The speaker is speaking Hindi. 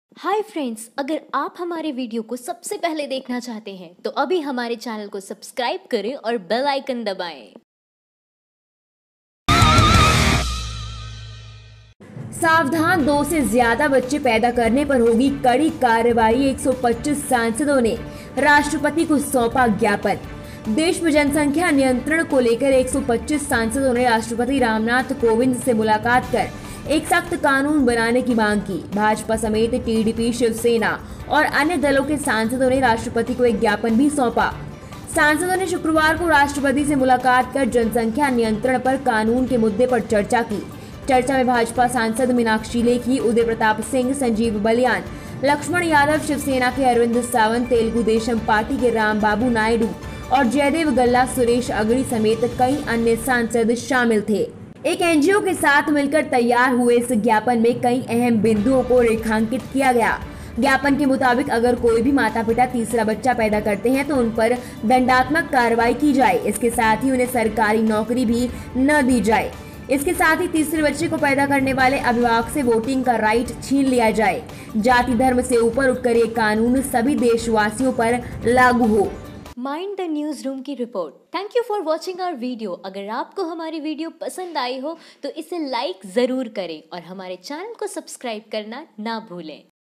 हाय फ्रेंड्स, अगर आप हमारे वीडियो को सबसे पहले देखना चाहते हैं तो अभी हमारे चैनल को सब्सक्राइब करें और बेल आइकन दबाएं। सावधान, 2 से ज्यादा बच्चे पैदा करने पर होगी कड़ी कार्रवाई। 125 सांसदों ने राष्ट्रपति को सौंपा ज्ञापन। देश में जनसंख्या नियंत्रण को लेकर 125 सांसदों ने राष्ट्रपति रामनाथ कोविंद से मुलाकात कर एक सख्त कानून बनाने की मांग की। भाजपा समेत टीडीपी, शिवसेना और अन्य दलों के सांसदों ने राष्ट्रपति को एक ज्ञापन भी सौंपा। सांसदों ने शुक्रवार को राष्ट्रपति से मुलाकात कर जनसंख्या नियंत्रण पर कानून के मुद्दे पर चर्चा की। चर्चा में भाजपा सांसद मीनाक्षी लेखी, उदय प्रताप सिंह, संजीव बलियान, लक्ष्मण यादव, शिवसेना के अरविंद सावंत, तेलुगु देशम पार्टी के रामबाबू नायडू और जयदेव गल्ला, सुरेश अगड़ी समेत कई अन्य सांसद शामिल थे। एक एनजीओ के साथ मिलकर तैयार हुए इस ज्ञापन में कई अहम बिंदुओं को रेखांकित किया गया। ज्ञापन के मुताबिक अगर कोई भी माता पिता तीसरा बच्चा पैदा करते हैं तो उन पर दंडात्मक कार्रवाई की जाए। इसके साथ ही उन्हें सरकारी नौकरी भी न दी जाए। इसके साथ ही तीसरे बच्चे को पैदा करने वाले अभिभावक से वोटिंग का राइट छीन लिया जाए। जाति धर्म से ऊपर उठकर ये कानून सभी देशवासियों पर लागू हो। माइंड द न्यूज रूम की रिपोर्ट। Thank you for watching our video. अगर आपको हमारी वीडियो पसंद आई हो तो इसे लाइक जरूर करें और हमारे चैनल को सब्सक्राइब करना ना भूलें।